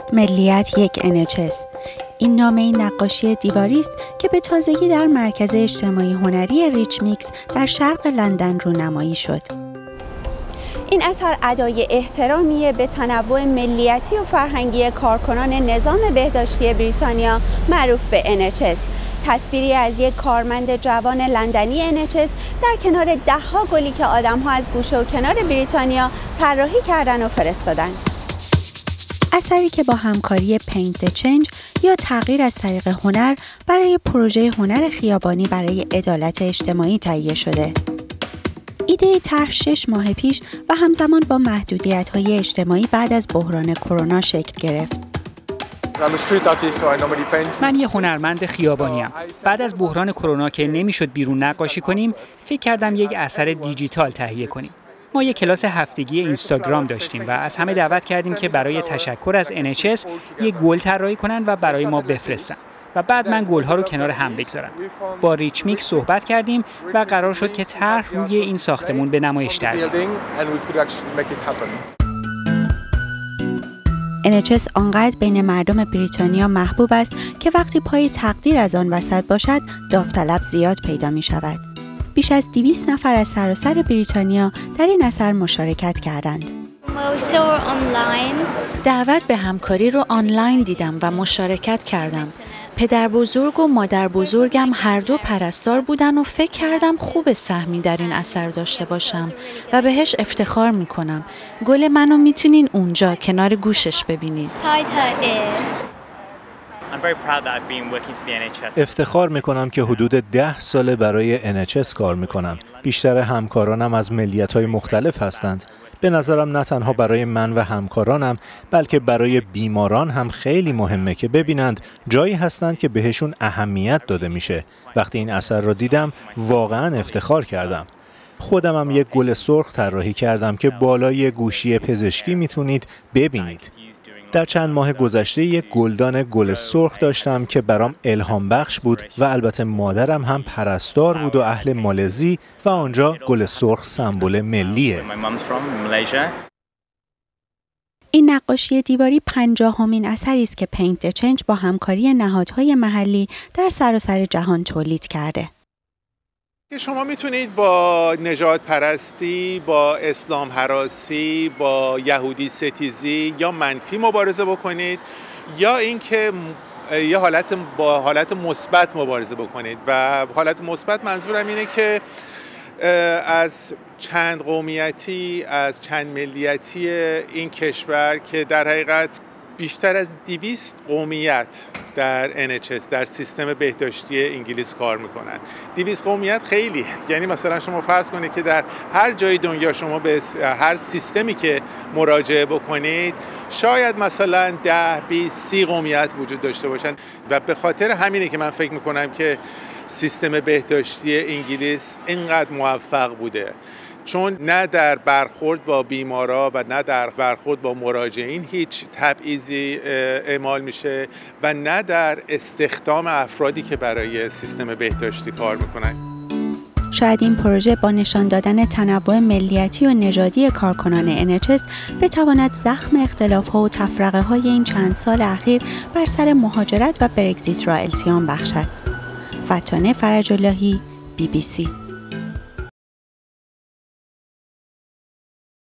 ملیت یک NHS. این نامه نقاشی دیواری است که به تازگی در مرکز اجتماعی هنری ریچ میکس در شرق لندن رونمایی شد. این اثر ادای احترامی به تنوع ملیتی و فرهنگی کارکنان نظام بهداشتی بریتانیا معروف به NHS. تصویری از یک کارمند جوان لندنی NHS در کنار ده‌ها گلی که آدم‌ها از گوشه و کنار بریتانیا طراحی کردن و فرستادن. اثری که با همکاری Paint the Change یا تغییر از طریق هنر برای پروژه هنر خیابانی برای عدالت اجتماعی تهیه شده. ایده طرح 6 ماه پیش و همزمان با محدودیت‌های اجتماعی بعد از بحران کرونا شکل گرفت. من یه هنرمند خیابانیم. بعد از بحران کرونا که نمیشد بیرون نقاشی کنیم، فکر کردم یک اثر دیجیتال تهیه کنیم. ما یک کلاس هفتگی اینستاگرام داشتیم و از همه دعوت کردیم که برای تشکر از NHS یک گل طراحی کنن و برای ما بفرستن. و بعد من گل‌ها رو کنار هم بگذارم. با ریچ میکس صحبت کردیم و قرار شد که طرح روی این ساختمون به نمایش در بیاد. NHS آنقدر بین مردم بریتانیا محبوب است که وقتی پای تقدیر از آن وسط باشد، داوطلب زیاد پیدا می شود. بیش از 200 نفر از سراسر بریتانیا در این اثر مشارکت کردند. دعوت به همکاری رو آنلاین دیدم و مشارکت کردم. پدر بزرگ و مادر بزرگم هر دو پرستار بودن و فکر کردم خوب سهمی در این اثر داشته باشم و بهش افتخار میکنم. گل منو میتونین اونجا کنار گوشش ببینید. افتخار میکنم که حدود 10 ساله برای NHS کار میکنم. بیشتر همکارانم از ملیت‌های مختلف هستند. به نظرم نه تنها برای من و همکارانم بلکه برای بیماران هم خیلی مهمه که ببینند جایی هستند که بهشون اهمیت داده میشه. وقتی این اثر رو دیدم واقعا افتخار کردم. خودم هم یک گل سرخ طراحی کردم که بالای گوشی پزشکی میتونید ببینید. در چند ماه گذشته یک گلدان گل سرخ داشتم که برام الهام بخش بود و البته مادرم هم پرستار بود و اهل مالزی و آنجا گل سرخ سمبل ملیه. این نقاشی دیواری 50مین اثری است که Paint the Change با همکاری نهادهای محلی در سراسر جهان تولید کرده. شما میتونید با نژاد پرستی، با اسلام هراسی، با یهودی ستیزی یا منفی مبارزه بکنید یا اینکه با حالت مثبت مبارزه بکنید و حالت مثبت منظورم اینه که از چند قومیتی، از چند ملیتی این کشور که در حقیقت بیشتر از 200 قومیت در NHS در سیستم بهداشتی انگلیس کار میکنن. 200 قومیت خیلی، یعنی مثلا شما فرض کنید که در هر جای دنیا شما به هر سیستمی که مراجعه بکنید شاید مثلا 10 20 30 قومیت وجود داشته باشن و به خاطر همینه که من فکر میکنم که سیستم بهداشتی انگلیس اینقدر موفق بوده، چون نه در برخورد با بیمارا و نه در برخورد با مراجعین هیچ تبعیضی اعمال میشه و نه در استخدام افرادی که برای سیستم بهداشتی کار میکنن. شاید این پروژه با نشان دادن تنوع ملیتی و نژادی کارکنان NHS بتواند زخم اختلاف‌ها و تفرقه‌های این چند سال اخیر بر سر مهاجرت و برگزیت را التیام بخشد. فتانه فرج اللهی، BBC.